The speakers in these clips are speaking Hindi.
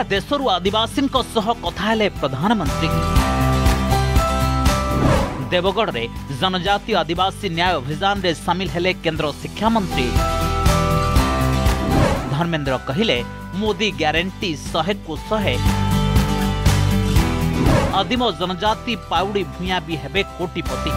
देशरू आदिवासी कथा हेले प्रधानमंत्री। देवगढ़ रे जनजाति आदिवासी न्याय अभियान रे सामिल हेले केंद्र शिक्षा मंत्री। धर्मेंद्र कहिले मोदी ग्यारंटी 100 को 100। आदिम जनजाति पाउड़ी भूया भी हेबे कोटिपति।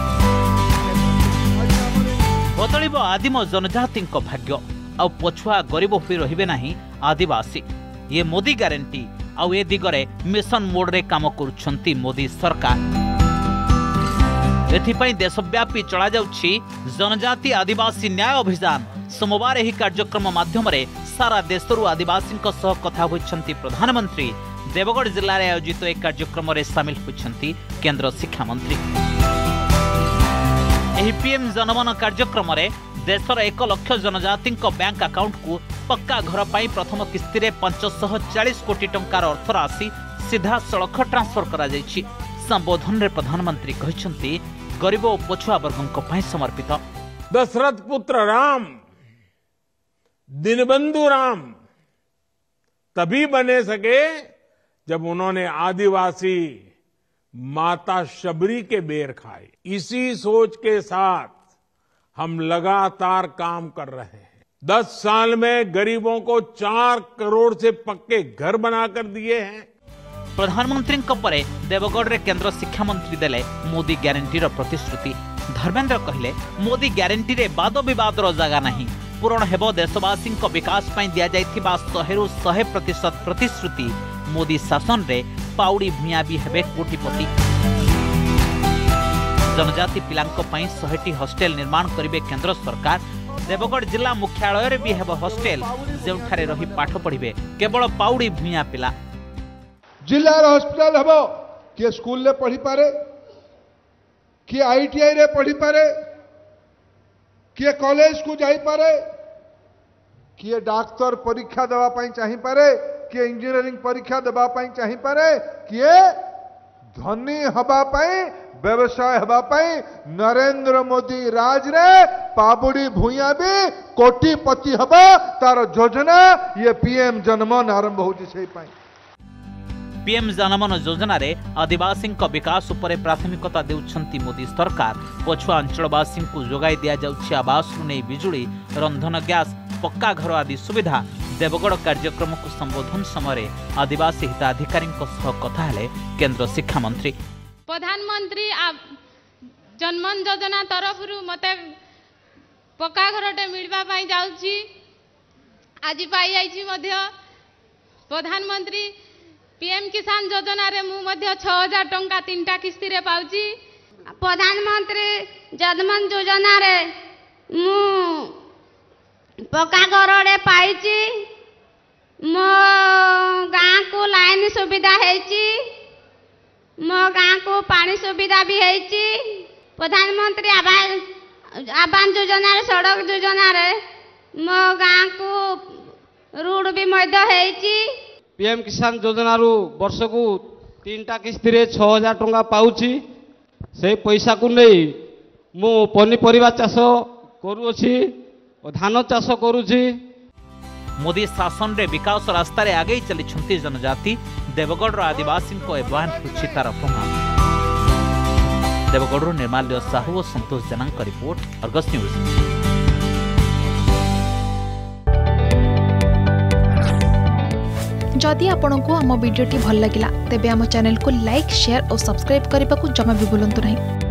बदलिब आदिम जनजाति भाग्य आ पछुआ गरीब होई रहिबे नाही आदिवासी। ये मोदी ग्यारंटी आउ ए दिगरे मिशन मोड रे काम करुछंती मोदी सरकार। एथिपाई देशव्यापी चला जाउछि जनजाति आदिवासी न्याय अभियान। सोमवार एही कार्यक्रम माध्यम रे सारा देशरू आदिवासी कथा होइछंती प्रधानमंत्री। देवगढ़ जिले में आयोजित एक कार्यक्रम में सामिल होइछंती केंद्र शिक्षा मंत्री। एही पीएम जनमन कार्यक्रम में देशर 1 लाख जनजाति बैंक अकाउंट को पक्का घर पाई प्रथम किस्ती रे 540 कोटी टंकार अर्थ राशि सीधा सड़क ट्रांसफर करा जायछि। संबोधन रे प्रधानमंत्री कहिछंती गरीब और पछुआ वर्गों पई समर्पित। दशरथ पुत्र राम, दीनबंधु राम तभी बने सके जब उन्होंने आदिवासी माता शबरी के बेर खाए। इसी सोच के साथ हम लगातार काम कर रहे हैं। 10 साल में गरीबों को 4 करोड़ से पक्के घर बनाकर दिए हैं। प्रधानमंत्री परे देवगढ़ रे केंद्र शिक्षा मंत्री देले मोदी ग्यारंटी रो प्रतिश्रुति। धर्मेंद्र कहिले मोदी ग्यारंटी रे वाद विवाद रो जगह नहीं। पूर्ण हेबो देशवासी विकास पई दिया जाइथिबा 100% प्रतिश्रुति। मोदी शासन रे पाउड़ी भूया भी हेबे कोटिपति। जनजाति पिलांको पई 100टी हॉस्टेल निर्माण करिवे केंद्र सरकार। देवगढ़ जिला मुख्यालय रे भी हेबो हॉस्टेल जेउठारे रही पाठ पढ़िबे केवल पाउड़ी भूया पिला। जिला हॉस्पिटल हम किए स्कूल रे पढ़ी पारे, किए आईटीआई रे पढ़ी पारे, किए कॉलेज को जाई पारे, किए डाक्तर परीक्षा देवा पाई चाही पारे, किए इंजीनियरिंग परीक्षा देवा पाई चाही पारे, किए धनी हवा पाई व्यवसाय हवा पाई नरेंद्र मोदी राज रे पाबुड़ी भूया भी कोटिपति हवा तार योजना ये पीएम जनमन आरंभ होची सेही पाई। पीएम जनमन योजना रे आदिवासी विकास उपरे प्राथमिकता देउछंती मोदी सरकार। पछुआ अंचलवासी को जोगाई दिया जाउछि आवास नै बिजुली, रंधन गैस, पक्का घर आदि सुविधा। देवगढ़ कार्यक्रम को संबोधन समय आदिवासी हिताधिकारी कथा हेले केंद्र शिक्षा मंत्री। प्रधानमंत्री जनमन योजना तरफ मते पक्का घरटे मिलवा पाई जाउछि। आज पाई जाइछि मध्य प्रधानमंत्री पीएम किसान योजना रे मु मध्य 6000 टंका 3टा किस्ती रे पाउची। प्रधानमंत्री जनमन योजना रे मु पक्का घर रे पाइची। मो गाँ को लाइन सुविधा हेची, मो गाँ को पानी सुविधा भी हेची। प्रधानमंत्री आवास योजना रे सड़क योजना रे मो गाँ को रोड भी मध्य हेची। पीएम किसान योजना रु वर्ष को 3टा किस्ती रे 6000 टंका पाउची। से पैसा को नहीं मु पनीपरिया चाष करूछि, धान चाष करूछि। मोदी शासन रे विकास रास्ता रे आगे चली छंती जनजाति। देवगढ़ आदिवासी को एबान होछि तार प्रमाण। देवगढ़ निर्माल्य साहू और संतोष जनन का रिपोर्ट, अर्गस न्यूज। जदि आपंक आम भिडी भल लगा तेब आम चैनल को लाइक, शेयर और सब्सक्राइब करने को जमा भी भूलु नहीं।